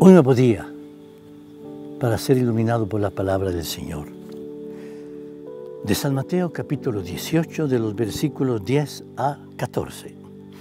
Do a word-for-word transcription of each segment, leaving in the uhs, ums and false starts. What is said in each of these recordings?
Un nuevo día para ser iluminado por la palabra del Señor. De San Mateo capítulo dieciocho, de los versículos diez a catorce.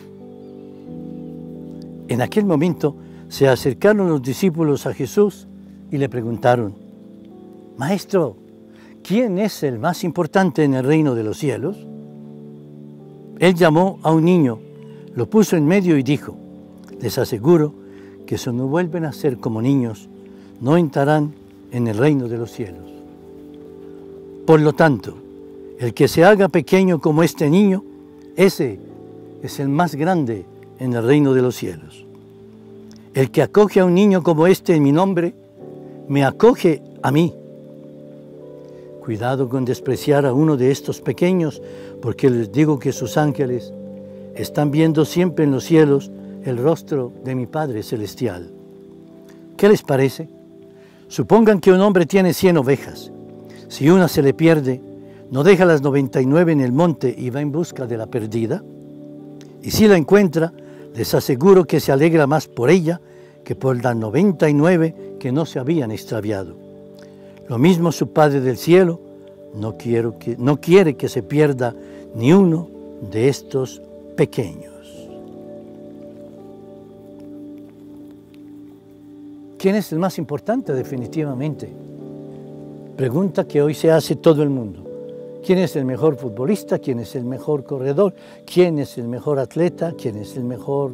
En aquel momento se acercaron los discípulos a Jesús y le preguntaron: Maestro, ¿quién es el más importante en el reino de los cielos? Él llamó a un niño, lo puso en medio y dijo: Les aseguro que si no vuelven a ser como niños, no entrarán en el reino de los cielos. Por lo tanto, el que se haga pequeño como este niño, ese es el más grande en el reino de los cielos. El que acoge a un niño como este en mi nombre, me acoge a mí. Cuidado con despreciar a uno de estos pequeños, porque les digo que sus ángeles están viendo siempre en los cielos el rostro de mi Padre Celestial. ¿Qué les parece? Supongan que un hombre tiene cien ovejas. Si una se le pierde, ¿no deja las noventa y nueve en el monte y va en busca de la perdida? Y si la encuentra, les aseguro que se alegra más por ella que por las noventa y nueve que no se habían extraviado. Lo mismo su Padre del cielo no, quiero que, no quiere que se pierda ni uno de estos pequeños. ¿Quién es el más importante? Definitivamente. Pregunta que hoy se hace todo el mundo. ¿Quién es el mejor futbolista? ¿Quién es el mejor corredor? ¿Quién es el mejor atleta? ¿Quién es el mejor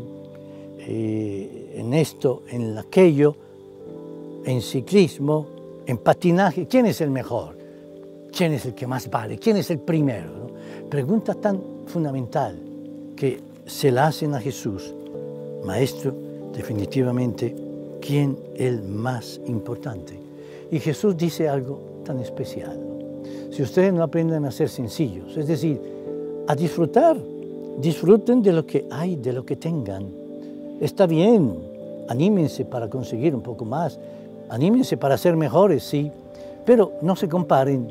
eh, en esto, en aquello, en ciclismo, en patinaje? ¿Quién es el mejor? ¿Quién es el que más vale? ¿Quién es el primero? ¿No? Pregunta tan fundamental que se la hacen a Jesús. Maestro, definitivamente, ¿quién es el más importante? Y Jesús dice algo tan especial, ¿no? Si ustedes no aprenden a ser sencillos, es decir, a disfrutar, disfruten de lo que hay, de lo que tengan. Está bien, anímense para conseguir un poco más, anímense para ser mejores, sí, pero no se comparen,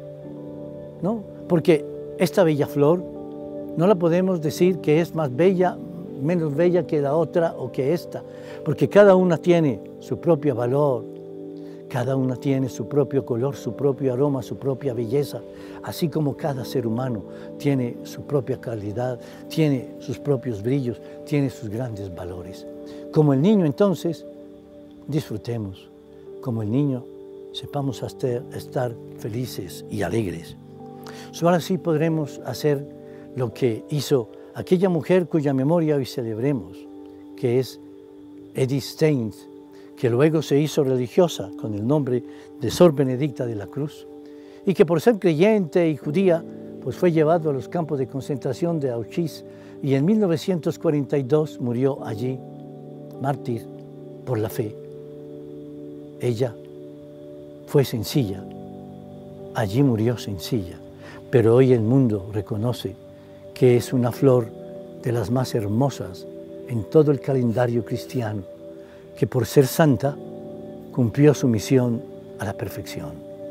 ¿no? Porque esta bella flor no la podemos decir que es más bella, menos bella que la otra o que esta, porque cada una tiene su propio valor, cada una tiene su propio color, su propio aroma, su propia belleza, así como cada ser humano tiene su propia calidad, tiene sus propios brillos, tiene sus grandes valores. Como el niño, entonces, disfrutemos. Como el niño, sepamos estar felices y alegres. So, ahora sí podremos hacer lo que hizo aquella mujer cuya memoria hoy celebremos, que es Edith Stein, que luego se hizo religiosa con el nombre de Sor Benedicta de la Cruz, y que por ser creyente y judía, pues fue llevado a los campos de concentración de Auschwitz, y en mil novecientos cuarenta y dos murió allí, mártir por la fe. Ella fue sencilla, allí murió sencilla, pero hoy el mundo reconoce que es una flor de las más hermosas en todo el calendario cristiano, que por ser santa cumplió su misión a la perfección.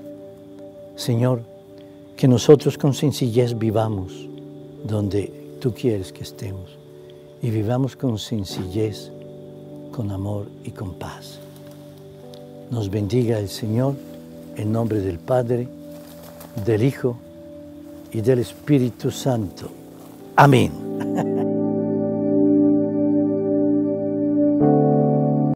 Señor, que nosotros con sencillez vivamos donde tú quieres que estemos y vivamos con sencillez, con amor y con paz. Nos bendiga el Señor en nombre del Padre, del Hijo y del Espíritu Santo. Amén.